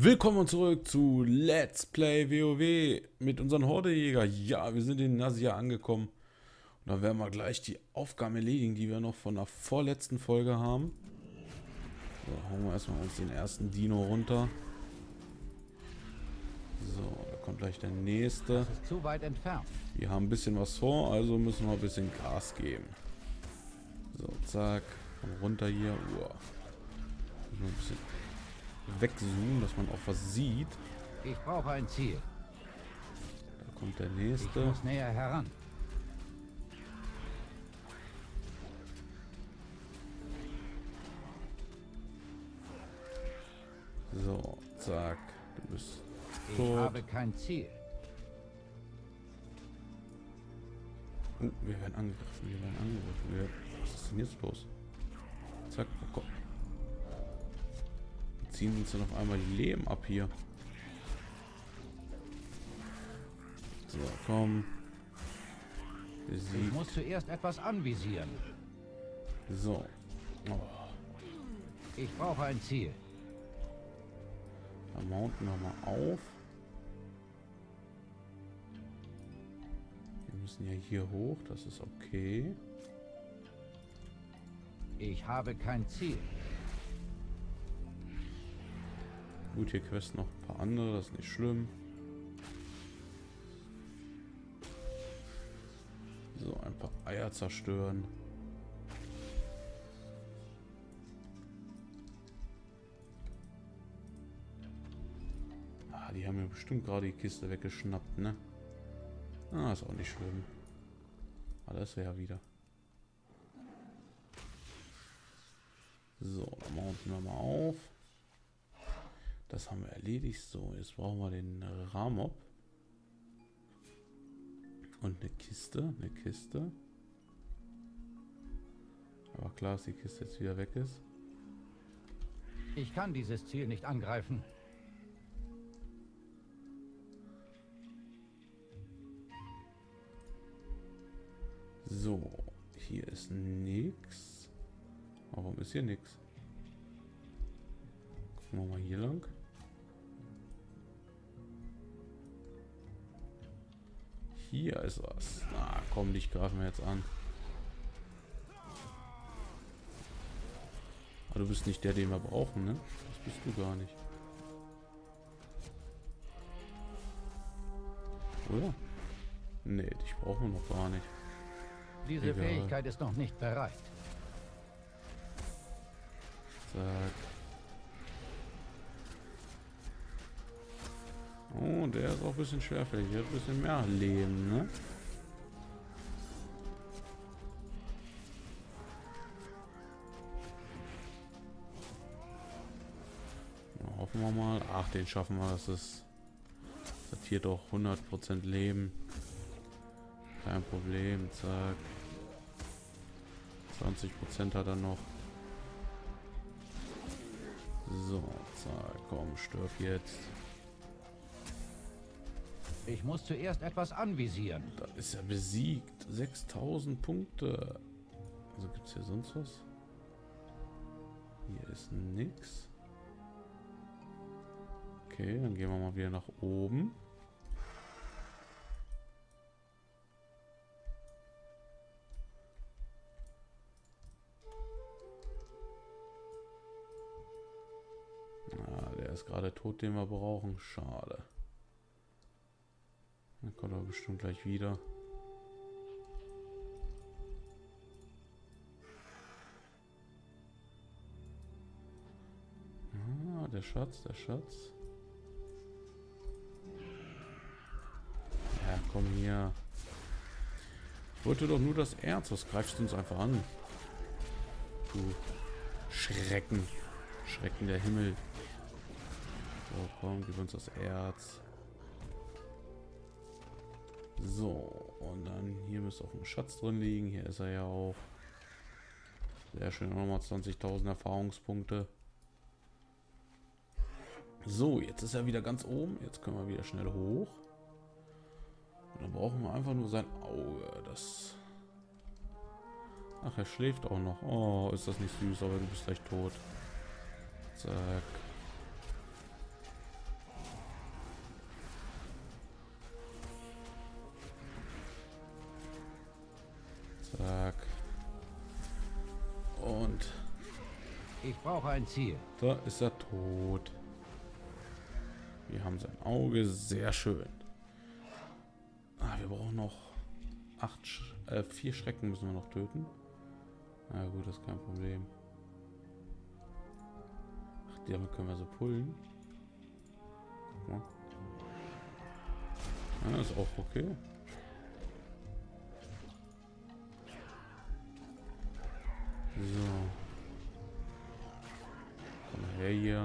Willkommen zurück zu Let's Play WoW mit unseren Hordejäger. Ja, wir sind in Nazia angekommen. Und dann werden wir gleich die Aufgaben erledigen, die wir noch von der vorletzten Folge haben. So, hauen wir erstmal uns den ersten Dino runter. So, da kommt gleich der nächste. Das ist zu weit entfernt. Wir haben ein bisschen was vor, also müssen wir ein bisschen Gas geben. So, zack. Komm runter hier. Uah. Ein bisschen wegzoomen, dass man auch was sieht. Ich brauche ein Ziel. Da kommt der Ich nächste. muss näher heran. So, zack. Du bist Ich tot. habe kein Ziel. Wir werden angegriffen. Was ist denn jetzt los? Zack, oh Gott. Wir ziehen uns dann auf einmal die Leben ab hier. So, komm. Ich Besiegt. muss zuerst etwas anvisieren. So. Oh, Ich brauche ein Ziel. dann mounten wir mal auf. Wir müssen ja hier hoch, das ist okay. Ich habe kein Ziel. Gut, hier questen noch ein paar andere, das ist nicht schlimm. So, ein paar Eier zerstören. Ah, die haben mir bestimmt gerade die Kiste weggeschnappt, ne? Ah, ist auch nicht schlimm. Aber das ist ja wieder. So, dann mounten wir mal auf. Das haben wir erledigt. So, jetzt brauchen wir den Ramob. Und eine Kiste. Eine Kiste. Aber klar, dass die Kiste jetzt wieder weg ist. Ich kann dieses Ziel nicht angreifen. So, hier ist nix. Warum ist hier nix? Gucken wir mal hier lang. Hier ist was. Ah, komm, dich greifen wir jetzt an. Aber du bist nicht der, den wir brauchen, ne? Das bist du gar nicht. Oder? Nee, dich brauchen wir noch gar nicht. Diese Egal. Fähigkeit ist noch nicht bereit. Zack. Oh, der ist auch ein bisschen schwerfällig. Der hat ein bisschen mehr Leben, ne? Na, hoffen wir mal. Ach, den schaffen wir. Das hat hier doch 100% Leben. Kein Problem. Zack. 20% hat er noch. So, zack. Komm, stirb jetzt. Ich muss zuerst etwas anvisieren. Da ist er besiegt. 6000 Punkte. Also gibt es hier sonst was? Hier ist nix. Okay, dann gehen wir mal wieder nach oben. Der ist gerade tot, den wir brauchen. Schade. Dann kommt er bestimmt gleich wieder. Ah, der Schatz, der Schatz. Ja, komm hier. Ich wollte doch nur das Erz. Was greifst du uns einfach an? Du Schrecken. Schrecken der Himmel. So, komm, gib uns das Erz. So, und dann hier müsste auch ein Schatz drin liegen. Hier ist er ja auch. Sehr schön, nochmal 20.000 Erfahrungspunkte. So, jetzt ist er wieder ganz oben. Jetzt können wir wieder schnell hoch. Und dann brauchen wir einfach nur sein Auge. Das... Ach, er schläft auch noch. Oh, ist das nicht süß, aber du bist gleich tot. Zack. Ich brauche ein Ziel. Da ist er tot. Wir haben sein Auge. Sehr schön. Ah, wir brauchen noch 4 Schrecken müssen wir noch töten. Na gut, das ist kein Problem. Ach, damit können wir so pullen. Guck mal. Ja, ist auch okay. So. Komm mal her hier.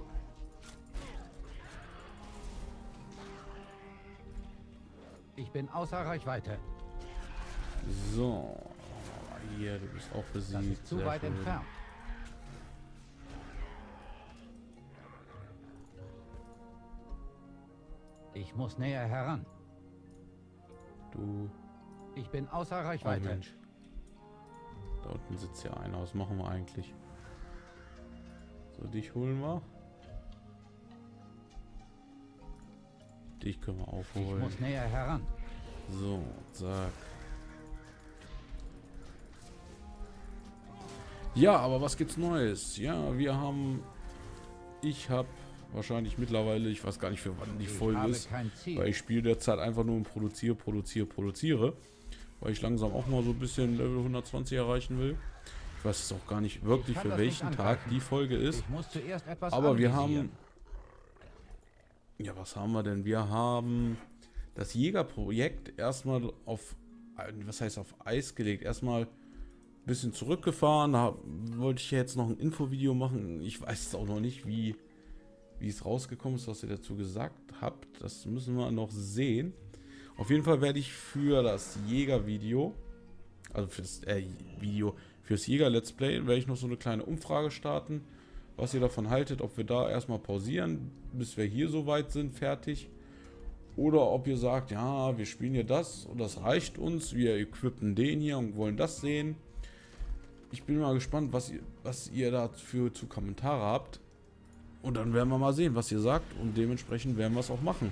Ich bin außer Reichweite. So. Hier, du bist auch besiegt. Das ist zu Sehr weit schön. entfernt. Ich muss näher heran. Du. Ich bin außer Oh Reichweite. Mensch. Da unten sitzt ja einer. Was machen wir eigentlich? So, dich holen wir. Dich können wir Ich aufholen. muss näher heran. So, zack. Ja, aber was gibt's Neues? Ja, wir haben... Ich habe wahrscheinlich mittlerweile, ich weiß gar nicht, für wann die Ich Folge habe ist, kein Ziel. weil ich spiele derzeit einfach nur und produziere. Weil ich langsam auch mal so ein bisschen Level 120 erreichen will. Ich weiß jetzt auch gar nicht wirklich, Ich kann für das welchen nicht Tag angreifen. die Folge ist. Ich muss zuerst etwas Aber wir anvisieren. haben... Ja, was haben wir denn? Wir haben das Jägerprojekt erstmal auf... Was heißt auf Eis gelegt? Erstmal ein bisschen zurückgefahren. Da wollte ich jetzt noch ein Infovideo machen. Ich weiß es auch noch nicht, wie es rausgekommen ist, was ihr dazu gesagt habt. Das müssen wir noch sehen. Auf jeden Fall werde ich für das Jäger-Video, also fürs Jäger-Let's Play, werde ich noch so eine kleine Umfrage starten, was ihr davon haltet, ob wir da erstmal pausieren, bis wir hier soweit sind, fertig. Oder ob ihr sagt, ja, wir spielen hier das und das reicht uns, wir equippen den hier und wollen das sehen. Ich bin mal gespannt, was ihr dafür zu Kommentare habt. Und dann werden wir mal sehen, was ihr sagt. Und dementsprechend werden wir es auch machen.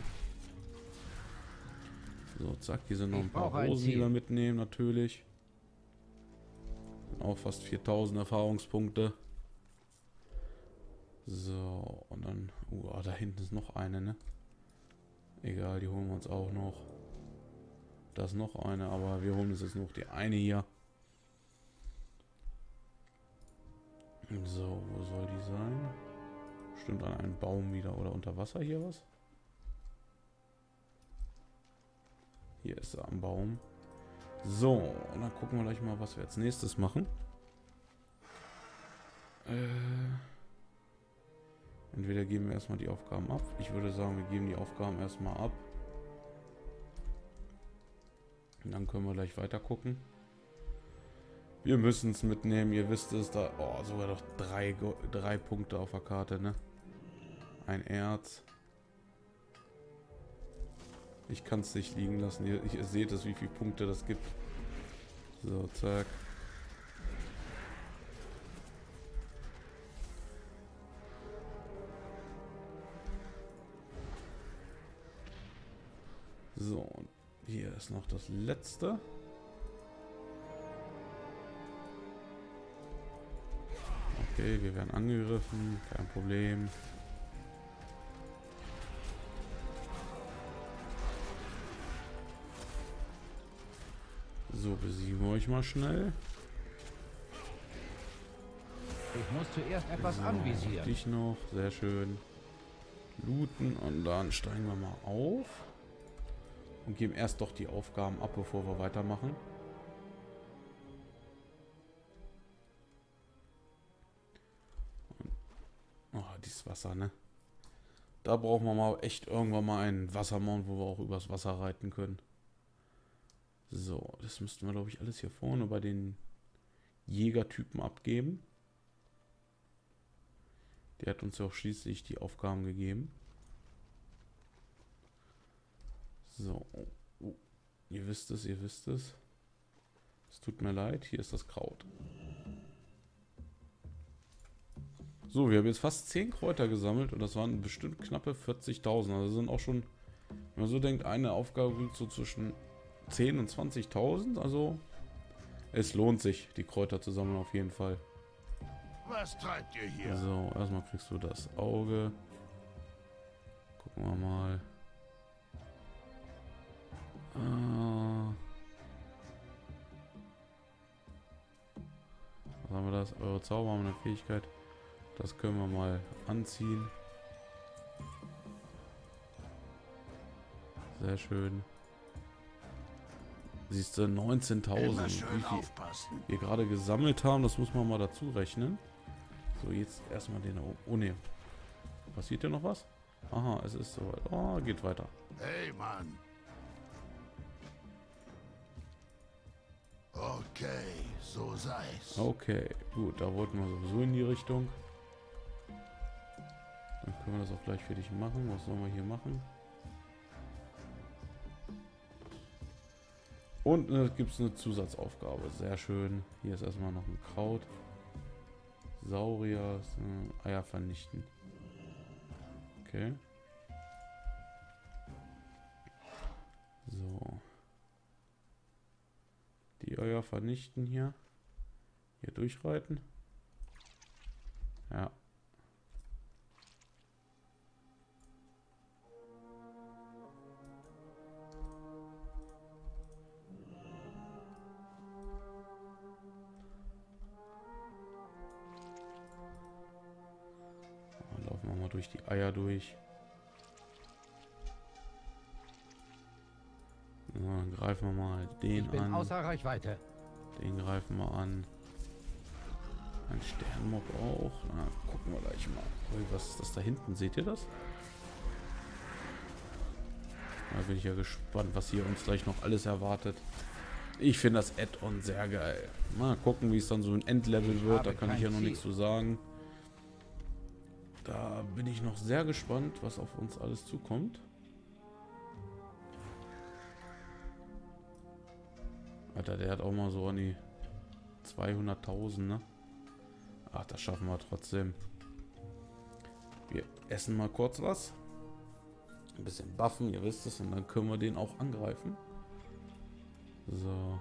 So, zack, hier sind noch ein Ich paar brauche ein Rosen, die Ziel. wir mitnehmen, natürlich. Sind auch fast 4000 Erfahrungspunkte. So, und dann... da hinten ist noch eine, ne? Egal, die holen wir uns auch noch. Da ist noch eine, aber wir holen uns jetzt noch die eine hier. So, wo soll die sein? Bestimmt an einem Baum wieder oder unter Wasser hier was? Hier ist er am Baum. So, und dann gucken wir gleich mal, was wir als nächstes machen. Entweder geben wir erstmal die Aufgaben ab. Ich würde sagen, wir geben die Aufgaben erstmal ab. Und dann können wir gleich weiter gucken. Wir müssen es mitnehmen, ihr wisst es, da sogar noch drei Punkte auf der Karte, ne? Ein Erz. Ich kann es nicht liegen lassen. Ihr seht es, wie viele Punkte das gibt. So, zack. So, und hier ist noch das letzte. Okay, wir werden angegriffen, kein Problem. So, besiegen wir euch mal schnell. Ich muss zuerst etwas So, anvisieren. dich noch, sehr schön. Looten und dann steigen wir mal auf. Und geben erst doch die Aufgaben ab, bevor wir weitermachen. Oh, dieses Wasser, ne? Da brauchen wir mal echt irgendwann mal einen Wassermount, wo wir auch übers Wasser reiten können. So, das müssten wir, glaube ich, alles hier vorne bei den Jägertypen abgeben. Der hat uns ja auch schließlich die Aufgaben gegeben. So, oh, ihr wisst es, ihr wisst es. Es tut mir leid, hier ist das Kraut. So, wir haben jetzt fast 10 Kräuter gesammelt und das waren bestimmt knappe 40.000. Also sind auch schon, wenn man so denkt, eine Aufgabe bringt so zwischen 10.000 und 20.000. Also es lohnt sich, die Kräuter zu sammeln auf jeden Fall. Was treibt ihr hier? So, erstmal kriegst du das Auge. Gucken wir mal. Was haben wir das? Eure Zauber haben eine Fähigkeit. Das können wir mal anziehen. Sehr schön. Siehst du, 19.000. Wie viel wir gerade gesammelt haben, das muss man mal dazu rechnen. So, jetzt erstmal den... Oh ne. Passiert hier noch was? Aha, es ist soweit. Oh, geht weiter. Hey, Mann. Okay, so sei's. Okay, gut, da wollten wir sowieso in die Richtung. Dann können wir das auch gleich für dich machen. Was sollen wir hier machen? Und gibt es eine Zusatzaufgabe. Sehr schön. Hier ist erstmal noch ein Kraut. Saurier, Eier vernichten. Okay. So. Die Eier vernichten hier. Hier durchreiten. Ja. Laufen wir mal durch die Eier durch. So, dann greifen wir mal den Ich bin an. außer Reichweite. Den greifen wir an. Ein Sternmob auch. Na, gucken wir gleich mal. Ui, was ist das da hinten? Seht ihr das? Da bin ich ja gespannt, was hier uns gleich noch alles erwartet. Ich finde das Add-on sehr geil. Mal gucken, wie es dann so ein Endlevel wird. Da kann ich ja noch nichts zu sagen. Da bin ich noch sehr gespannt, was auf uns alles zukommt. Alter, der hat auch mal so an die 200.000, ne? Ach, das schaffen wir trotzdem. Wir essen mal kurz was. Ein bisschen buffen, ihr wisst es. Und dann können wir den auch angreifen. So.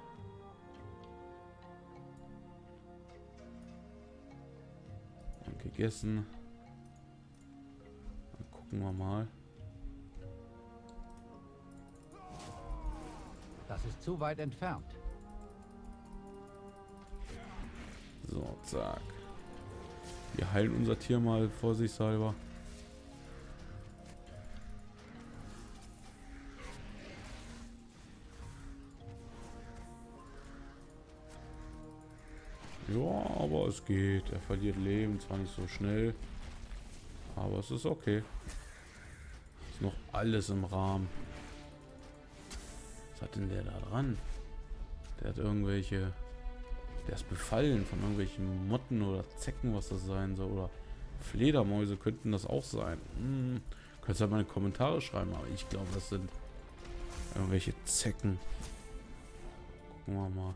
Und gegessen. Dann gucken wir mal. Das ist zu weit entfernt. So, zack. Wir heilen unser Tier mal vorsichtshalber. Ja, aber es geht. Er verliert Leben, zwar nicht so schnell, aber es ist okay. Ist noch alles im Rahmen. Was hat denn der da dran? Der hat irgendwelche... Der ist befallen von irgendwelchen Motten oder Zecken, was das sein soll. Oder Fledermäuse könnten das auch sein. Könnt ihr mal in die Kommentare schreiben, aber ich glaube, das sind irgendwelche Zecken. Gucken wir mal.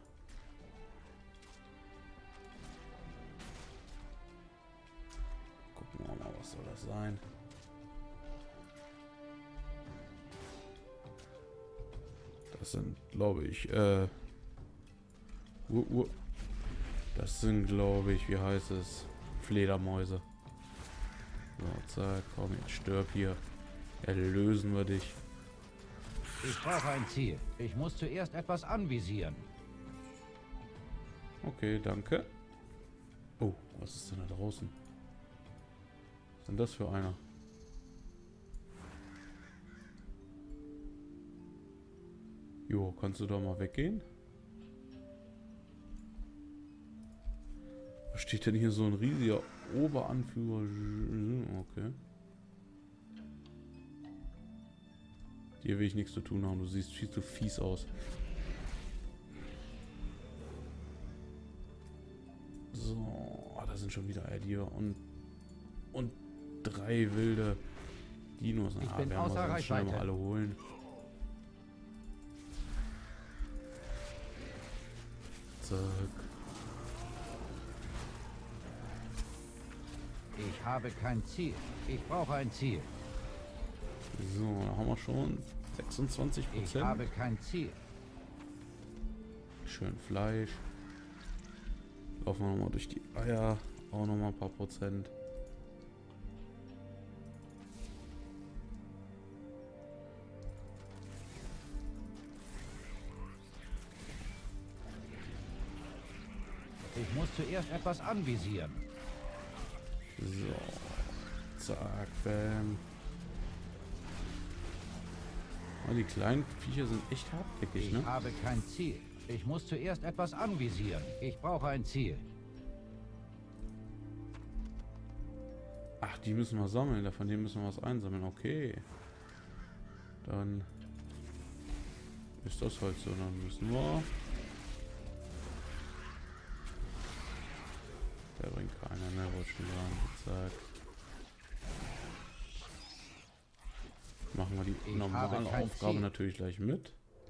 Gucken wir mal, was soll das sein? Das sind, glaube ich, das sind, glaube ich, wie heißt es? Fledermäuse. So, zack, komm, jetzt stirb hier. Erlösen wir dich. Ich brauche ein Ziel. Ich muss zuerst etwas anvisieren. Okay, danke. Oh, was ist denn da draußen? Was ist denn das für einer? Jo, kannst du da mal weggehen? Was steht denn hier so ein riesiger Oberanführer? Okay. Hier will ich nichts zu tun haben. Du siehst viel zu fies aus. So, da sind schon wieder Eier und 3 wilde Dinos. Ich bin werden außer wir sonst schnell mal Reichweite. alle holen. Zack. Ich habe kein Ziel. Ich brauche ein Ziel. So, da haben wir schon 26%. Ich habe kein Ziel. Schön Fleisch. Laufen wir nochmal durch die Eier. auch noch mal ein paar Prozent. Ich muss zuerst etwas anvisieren. So. Zack, bam. Oh, die kleinen Viecher sind echt hartnäckig, ne? Ich habe kein Ziel. Ich muss zuerst etwas anvisieren. Ich brauche ein Ziel. Ach, die müssen wir sammeln. Von denen müssen wir was einsammeln. Okay. Dann ist das halt so. Dann müssen wir... Der bringt keiner, ne? Wollte schon sagen. Zack. Machen wir die normale Aufgabe natürlich gleich mit.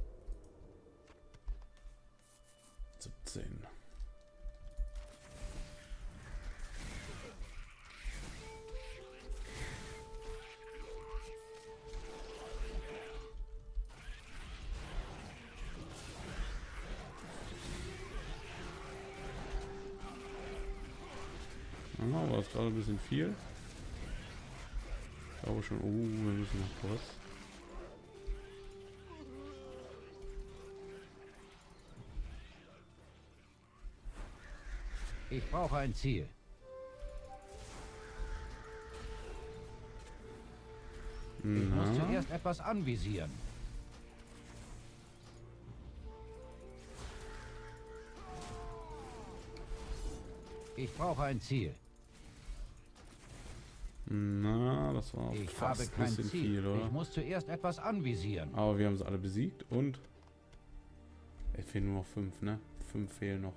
17. Ja, aber das ist gerade ein bisschen viel. Ich glaube schon, wir müssen noch kurz. Ich brauche ein Ziel. Ich muss zuerst etwas anvisieren. Ich brauche ein Ziel. Na, das war Ich fast habe kein ein bisschen Ziel. viel, oder? Ich muss zuerst etwas anvisieren. Aber wir haben sie alle besiegt und es fehlen nur noch 5, ne? 5 fehlen noch.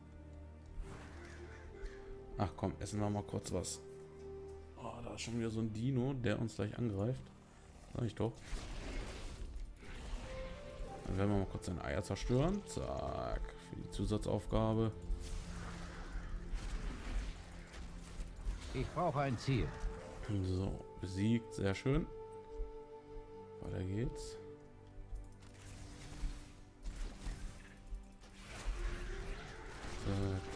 Ach komm, essen wir mal kurz was. Oh, da ist schon wieder so ein Dino, der uns gleich angreift. Sag ich doch. Dann werden wir mal kurz seine Eier zerstören. Zack, für die Zusatzaufgabe. Ich brauche ein Ziel. So, besiegt, sehr schön. Weiter geht's. Zack.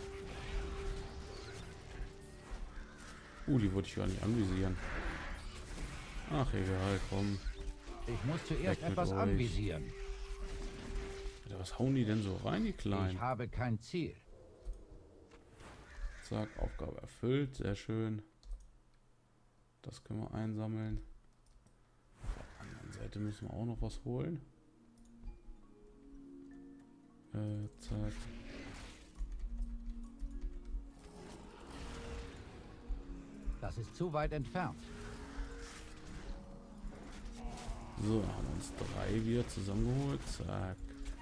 Die wollte ich gar nicht anvisieren. Ach egal, komm. Ich muss zuerst Weg mit etwas euch. anvisieren. Alter, was hauen die denn so rein, die Kleinen? Ich habe kein Ziel. Zack, Aufgabe erfüllt, sehr schön. Das können wir einsammeln. Auf der anderen Seite müssen wir auch noch was holen. Zack. Das ist zu weit entfernt. So, haben uns 3 wieder zusammengeholt. Zack.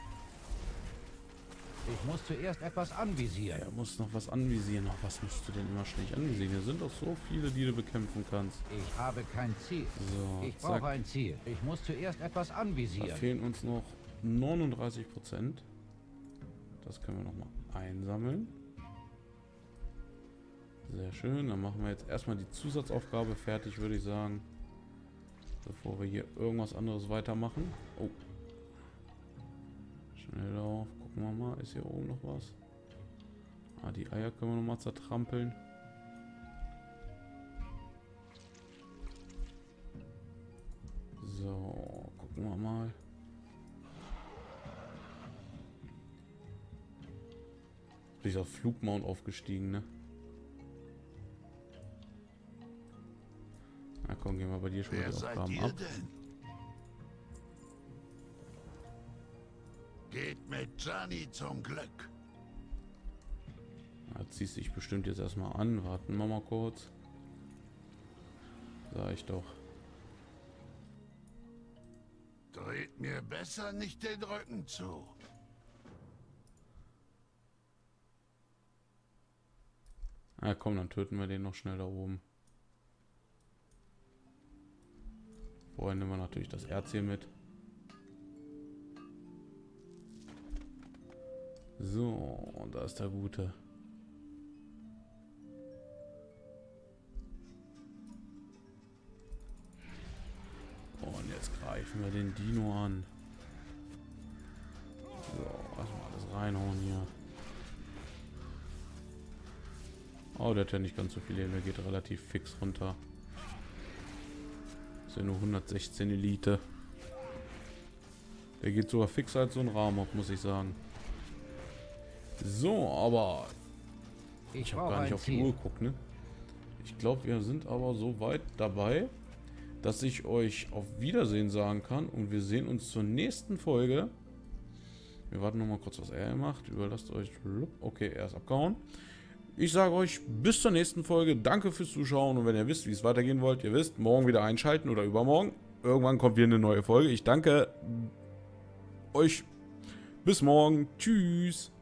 Ich muss zuerst etwas anvisieren. Er muss noch was anvisieren. Ach, was musst du denn immer schnell anvisieren? Hier sind doch so viele, die du bekämpfen kannst. Ich habe kein Ziel. So, Ich zack. brauche ein Ziel. Ich muss zuerst etwas Da anvisieren. fehlen uns noch 39%. Das können wir noch mal einsammeln. Sehr schön. Dann machen wir jetzt erstmal die Zusatzaufgabe fertig, würde ich sagen. Bevor wir hier irgendwas anderes weitermachen. Oh. Schnell auf. Gucken wir mal. Ist hier oben noch was? Ah, die Eier können wir noch mal zertrampeln. So, gucken wir mal. Bin ich auf Flugmount aufgestiegen, ne? Na komm, gehen wir bei dir schon mal Wer die seid Aufgaben ihr ab. denn? Geht mit Johnny zum Glück. Ja, ziehst dich bestimmt jetzt erstmal an. Warten wir mal kurz. Sag ich doch. Dreht mir besser nicht den Rücken zu. Na komm, dann töten wir den noch schnell da oben. Vorher nehmen wir natürlich das Erz hier mit. So, und da ist der Gute. Und jetzt greifen wir den Dino an. So, erstmal alles reinhauen hier. Oh, der hat ja nicht ganz so viel Leben. Der geht relativ fix runter. Ist ja nur 116 Elite. Der geht sogar fixer als so ein Rahmob, muss ich sagen. So, aber... Ich habe gar nicht auf die Uhr geguckt, ne? Ich glaube, wir sind aber so weit dabei, dass ich euch auf Wiedersehen sagen kann. Und wir sehen uns zur nächsten Folge. Wir warten noch mal kurz, was er macht. Überlasst euch... Okay, er ist abgehauen. Ich sage euch bis zur nächsten Folge. Danke fürs Zuschauen. Und wenn ihr wisst, wie es weitergehen wollt, ihr wisst, morgen wieder einschalten oder übermorgen. Irgendwann kommt wieder eine neue Folge. Ich danke euch. Bis morgen. Tschüss.